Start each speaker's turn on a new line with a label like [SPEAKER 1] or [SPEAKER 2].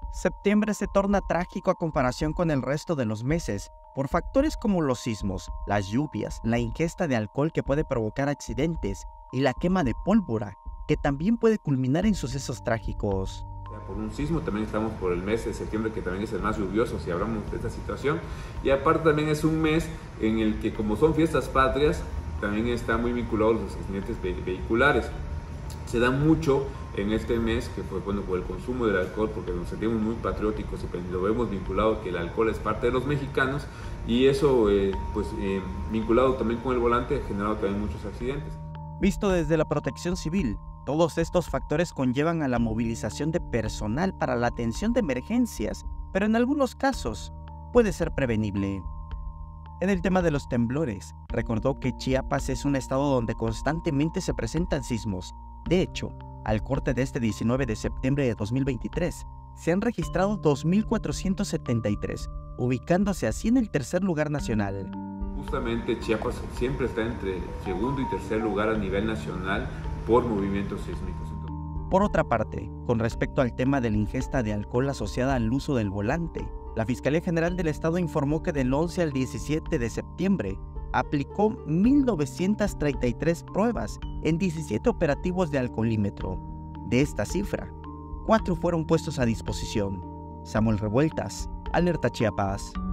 [SPEAKER 1] Septiembre se torna trágico a comparación con el resto de los meses, por factores como los sismos, las lluvias, la ingesta de alcohol que puede provocar accidentes y la quema de pólvora, que también puede culminar en sucesos trágicos.
[SPEAKER 2] Por un sismo, también estamos por el mes de septiembre, que también es el más lluvioso si hablamos de esta situación, y aparte también es un mes en el que, como son fiestas patrias, también está muy vinculado a los accidentes vehiculares. Se da mucho en este mes, que fue bueno por el consumo del alcohol, porque nos sentimos muy patrióticos y lo vemos vinculado que el alcohol es parte de los mexicanos, y eso vinculado también con el volante ha generado también muchos accidentes.
[SPEAKER 1] Visto desde la protección civil, todos estos factores conllevan a la movilización de personal para la atención de emergencias, pero en algunos casos puede ser prevenible. En el tema de los temblores, recordó que Chiapas es un estado donde constantemente se presentan sismos. De hecho, al corte de este 19 de septiembre de 2023, se han registrado 2.473, ubicándose así en el tercer lugar nacional.
[SPEAKER 2] Justamente Chiapas siempre está entre segundo y tercer lugar a nivel nacional por movimientos sísmicos.
[SPEAKER 1] Por otra parte, con respecto al tema de la ingesta de alcohol asociada al uso del volante, la Fiscalía General del Estado informó que del 11 al 17 de septiembre aplicó 1.933 pruebas en 17 operativos de alcoholímetro. De esta cifra, 4 fueron puestos a disposición. Samuel Revueltas, Alerta Chiapas.